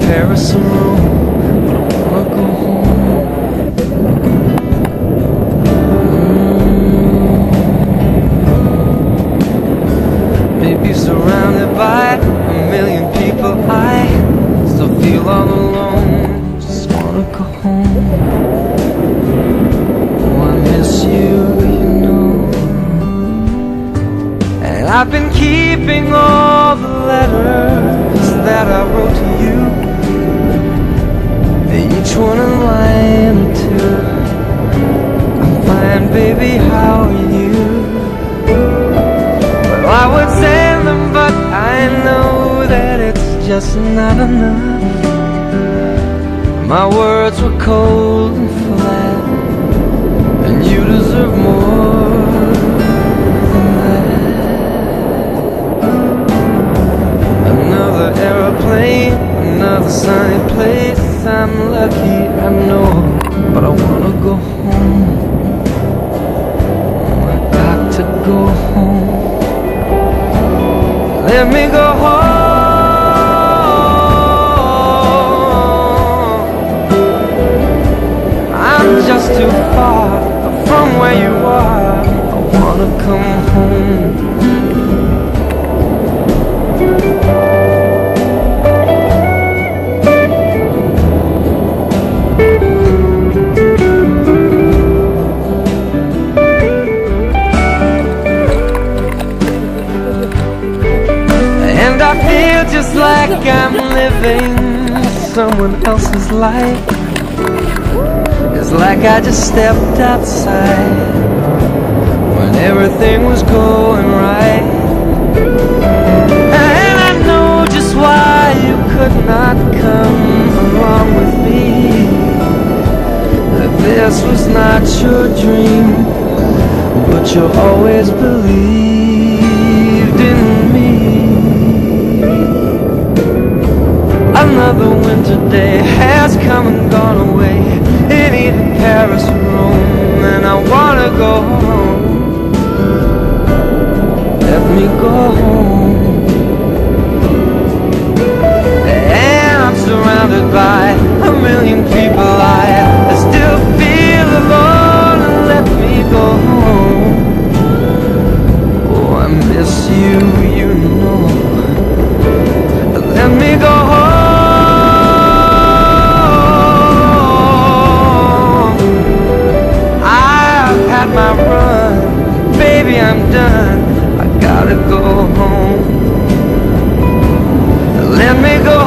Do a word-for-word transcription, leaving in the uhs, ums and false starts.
Paris or Rome, but I wanna go home. Mm. Maybe surrounded by a million people, I still feel all alone. Just wanna go home. Oh, I miss you, you know. And I've been keeping all the letters that I wrote to you, each one a line or two. I'm fine, baby, how are you? Well, I would send them, but I know that it's just not enough. My words were cold and flat, and you deserve more than that. Another aeroplane, another sunny place. I'm lucky, I know, but I wanna go home. I got to go home. Let me go home. I'm just too far from where you are. I wanna come home. I feel just like I'm living someone else's life. It's like I just stepped outside when everything was going right. And I know just why you could not come along with me. That this was not your dream, but you always believed in me. Another winter day has come and gone away in either Paris or Rome, and I wanna go home. Let me go home. And I'm surrounded by a million people, I, I still feel alone. Let me go home. Oh, I miss you, you know. Let me go home. My run, baby, I'm done. I gotta go home. Let me go